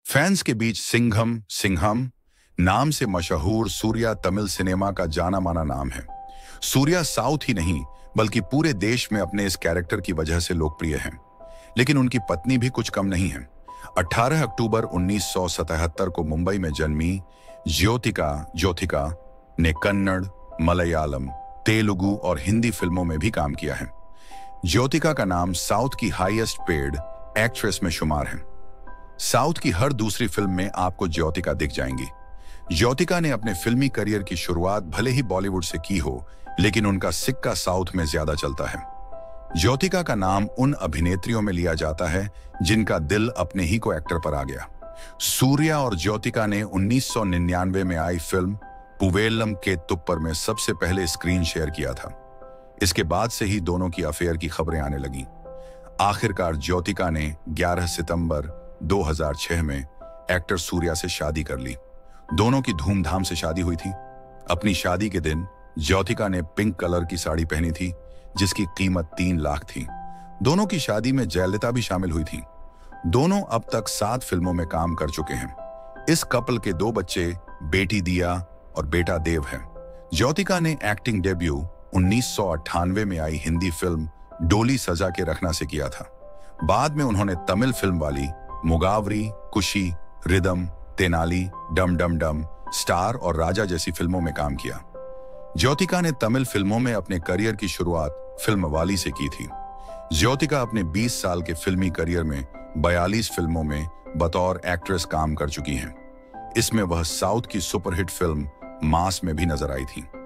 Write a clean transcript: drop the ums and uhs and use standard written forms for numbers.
Fans के बीच सिंघम सिंघम नाम से मशहूर सूर्या तमिल सिनेमा का जाना माना नाम है। सूर्या साउथ ही नहीं बल्कि पूरे देश में अपने इस कैरेक्टर की वजह से लोकप्रिय हैं। लेकिन उनकी पत्नी भी कुछ कम नहीं है। 18 अक्टूबर 1977 को मुंबई में जन्मी ज्योतिका ने कन्नड़, मलयालम, तेलुगु और हिंदी फिल्मों में भी काम किया है। ज्योतिका का नाम साउथ की हाईएस्ट पेड एक्ट्रेस में शुमार है। साउथ की हर दूसरी फिल्म में आपको ज्योतिका दिख जाएंगी। ज्योतिका ने अपने फिल्मी करियर की शुरुआत भले ही बॉलीवुड से की हो, लेकिन उनका सिक्का साउथ में ज्यादा चलता है। ज्योतिका का नाम उन अभिनेत्रियों में लिया जाता है जिनका दिल अपने ही को एक्टर पर आ गया। सूर्या और ज्योतिका ने 1999 में आई फिल्म पुवेल्लम के तुप्पर में सबसे पहले स्क्रीन शेयर किया था। इसके बाद से ही दोनों की अफेयर की खबरें आने लगी। आखिरकार ज्योतिका ने 11 सितंबर 2006 में एक्टर सूर्या से शादी कर ली। दोनों की धूमधाम से शादी हुई थी। अपनी शादी के दिन ज्योतिका ने पिंक कलर की साड़ी पहनी थी जिसकी कीमत 3 लाख थी। दोनों की शादी में जयललिता भी शामिल हुई थी। दोनों अब तक 7 फिल्मों में काम कर चुके हैं। इस कपल के 2 बच्चे, बेटी दिया और बेटा देव है। ज्योतिका ने एक्टिंग डेब्यू 1998 में आई हिंदी फिल्म डोली सजा के रखना से किया था। बाद में उन्होंने तमिल फिल्म वाली मुगावरी, कुशी, रिदम, तेनाली, डम डम डम, स्टार और राजा जैसी फिल्मों में काम किया। ज्योतिका ने तमिल फिल्मों में अपने करियर की शुरुआत फिल्म वाली से की थी। ज्योतिका अपने 20 साल के फिल्मी करियर में 42 फिल्मों में बतौर एक्ट्रेस काम कर चुकी हैं। इसमें वह साउथ की सुपरहिट फिल्म मास में भी नजर आई थी।